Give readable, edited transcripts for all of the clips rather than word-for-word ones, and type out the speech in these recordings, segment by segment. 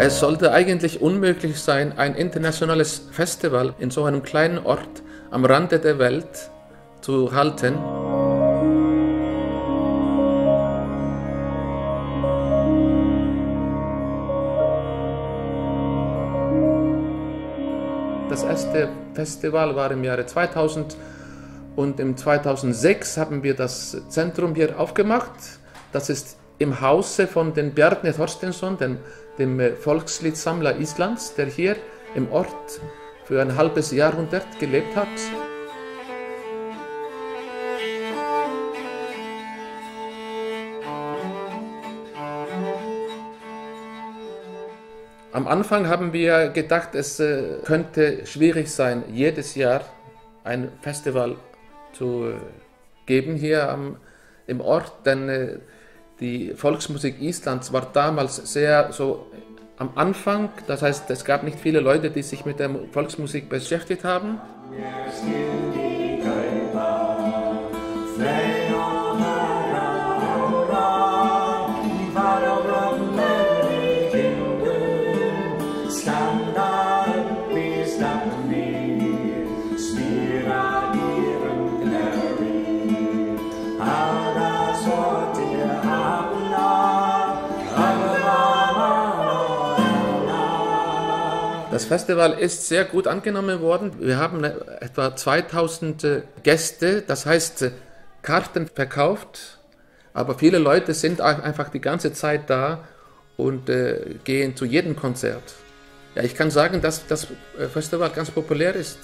Es sollte eigentlich unmöglich sein, ein internationales Festival in so einem kleinen Ort am Rande der Welt zu halten. Das erste Festival war im Jahre 2000 und im 2006 haben wir das Zentrum hier aufgemacht. Das ist im Hause von den Bjarni Thorsteinsson, dem Volksliedsammler Islands, der hier im Ort für ein halbes Jahrhundert gelebt hat. Am Anfang haben wir gedacht, es könnte schwierig sein, jedes Jahr ein Festival zu geben hier im Ort, denn die Volksmusik Islands war damals sehr so am Anfang, das heißt, es gab nicht viele Leute, die sich mit der Volksmusik beschäftigt haben. Das Festival ist sehr gut angenommen worden. Wir haben etwa 2000 Gäste, das heißt Karten verkauft, aber viele Leute sind einfach die ganze Zeit da und gehen zu jedem Konzert. Ja, ich kann sagen, dass das Festival ganz populär ist.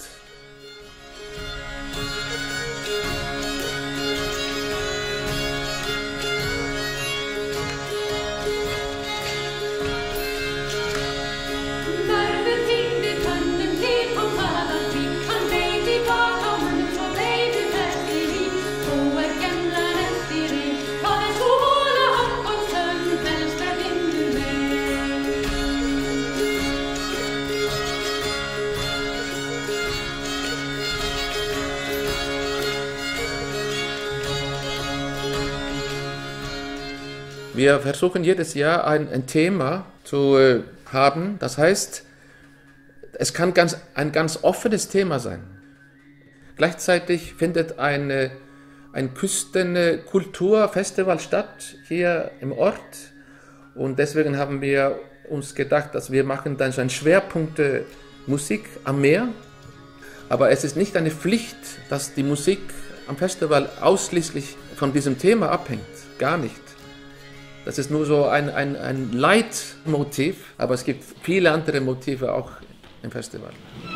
Wir versuchen jedes Jahr ein Thema zu haben, das heißt, es kann ein ganz offenes Thema sein. Gleichzeitig findet ein Küstenkulturfestival statt hier im Ort und deswegen haben wir uns gedacht, dass wir machen dann so einen Schwerpunkt Musik am Meer, aber es ist nicht eine Pflicht, dass die Musik am Festival ausschließlich von diesem Thema abhängt, gar nicht. Das ist nur so ein Leitmotiv, aber es gibt viele andere Motive auch im Festival.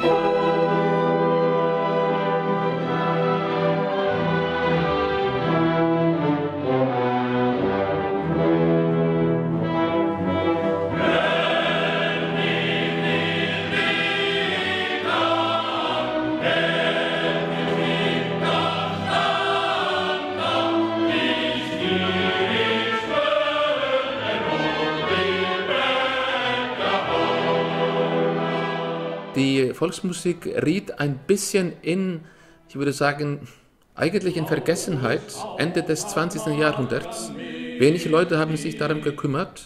Die Volksmusik riet ein bisschen ich würde sagen, eigentlich in Vergessenheit, Ende des 20. Jahrhunderts. Wenige Leute haben sich darum gekümmert.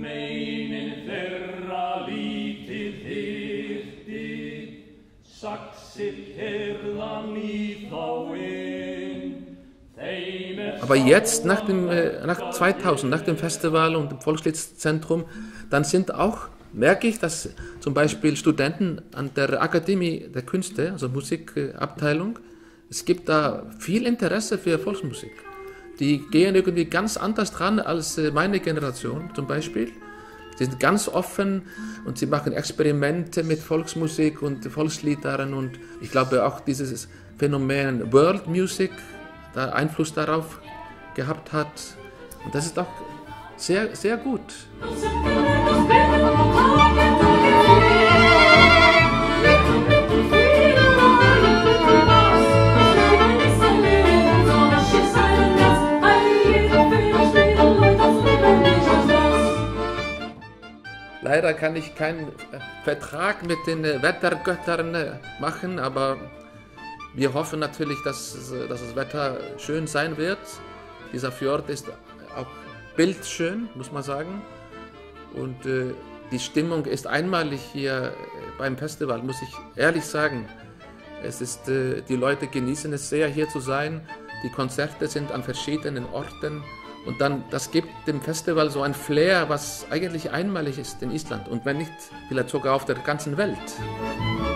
Aber jetzt, nach 2000, nach dem Festival und dem Volksliedzentrum, dann merke ich, dass zum Beispiel Studenten an der Akademie der Künste, also Musikabteilung, es gibt da viel Interesse für Volksmusik. Die gehen irgendwie ganz anders dran als meine Generation zum Beispiel. Sie sind ganz offen und sie machen Experimente mit Volksmusik und Volksliedern und ich glaube auch dieses Phänomen World Music da Einfluss darauf gehabt hat. Und das ist auch sehr, sehr gut. Leider kann ich keinen Vertrag mit den Wettergöttern machen, aber wir hoffen natürlich, dass das Wetter schön sein wird. Dieser Fjord ist auch bildschön, muss man sagen. Und Die Stimmung ist einmalig hier beim Festival, muss ich ehrlich sagen. Die Leute genießen es sehr, hier zu sein. Die Konzerte sind an verschiedenen Orten. Und dann, das gibt dem Festival so ein Flair, was eigentlich einmalig ist in Island. Und wenn nicht, vielleicht sogar auf der ganzen Welt.